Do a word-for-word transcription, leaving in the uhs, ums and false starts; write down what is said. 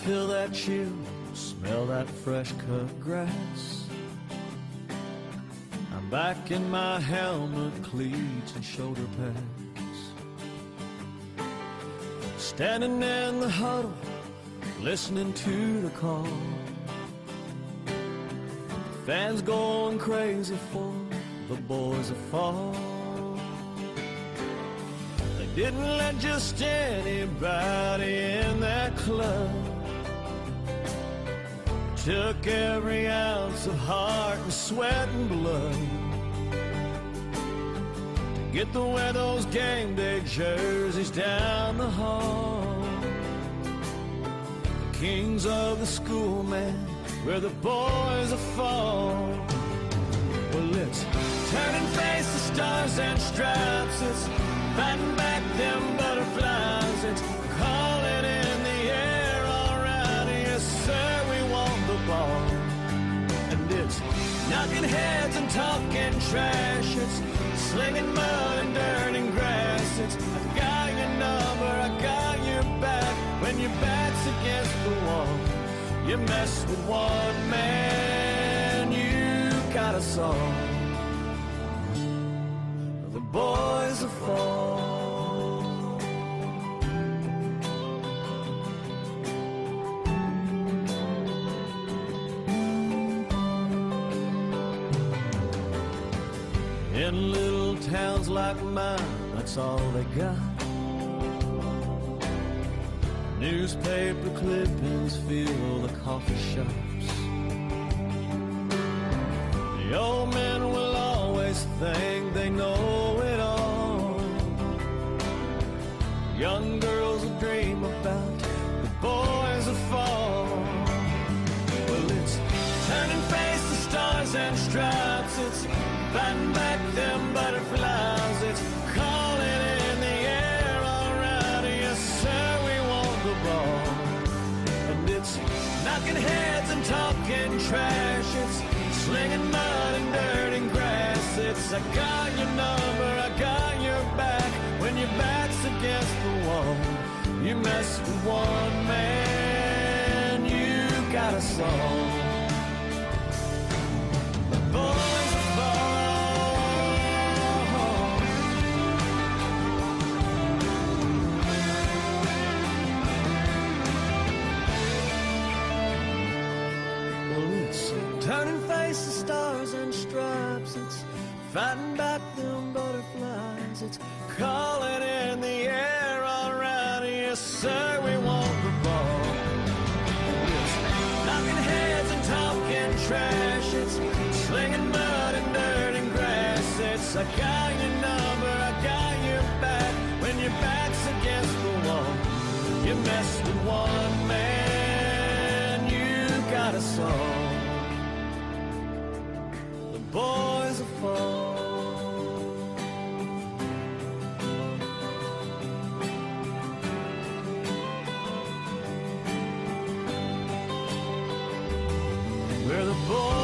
feel that chill, smell that fresh cut grass. I'm back in my helmet, cleats and shoulder pads, standing in the huddle, listening to the call. Fans going crazy for the boys that fall. They didn't let just anybody in that club. Took every ounce of heart and sweat and blood to get to wear those game day jerseys down the hall. The kings of the school, man, where the boys are fall. Well, it's turning face to stars and stripes. It's fighting back them butterflies. It's calling in the air all around. Yes, sir, we want the ball. And it's knocking heads and talking trash. It's slinging mud and dirt and grass. It's I got your number, I got your back. When your back's against the wall, you mess with one man, you got us all. The boys will fall. In little towns like mine, that's all they got. Newspaper clippings fill the coffee shops. The old men will always think they know it all. Young girls will dream about the boys that fall. Well, it's turning face to stars and stripes. It's fighting back them butterflies. It's calling in the air all around. Yes, sir, we want the ball. And it's knocking heads and talking trash. It's slinging mud and dirt and grass. It's I got your number, I got your back. When your back's against the wall, you mess with one man, you got us all. The boys will fall. Turning faces, stars and stripes. It's fighting back them butterflies. It's calling in the air all around. Yes, sir, we want the ball. It's knocking heads and talking trash. It's slinging mud and dirt and grass. It's I got your number, I got your back. When your back's against the wall, you mess with one man, you got us all. Boys will fall. Where the boys